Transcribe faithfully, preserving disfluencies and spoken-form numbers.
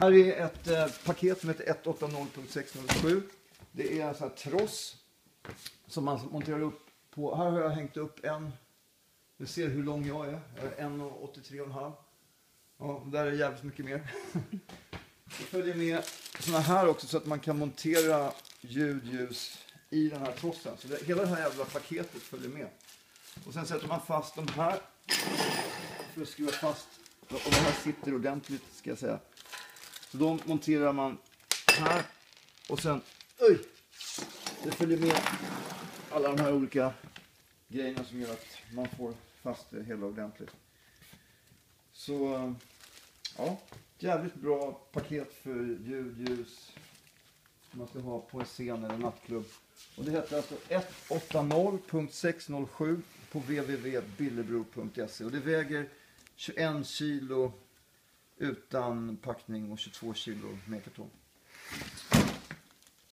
Här är ett eh, paket som heter ett åtta noll punkt sex noll sju. Det är en sån här tross som man monterar upp på. Här har jag hängt upp en. Du ser hur lång jag är. Jag är en komma åttiotre och en halv. Ja, där är jävligt mycket mer. Det följer med såna här också så att man kan montera ljudljus i den här trossen. Så det, hela det här jävla paketet följer med. Och sen sätter man fast de här för att skruva fast. Och det här sitter ordentligt, ska jag säga. Så de monterar man här. Och sen, oj! Det följer med alla de här olika grejerna som gör att man får fast det hela ordentligt. Så, ja. Jävligt bra paket för ljudljus. Man ska ha på en scen eller nattklubb. Och det heter alltså ett åtta noll punkt sex noll sju på w w w punkt billebro punkt se. Och det väger tjugoett kilo utan packning och tjugotvå kilo med kartong.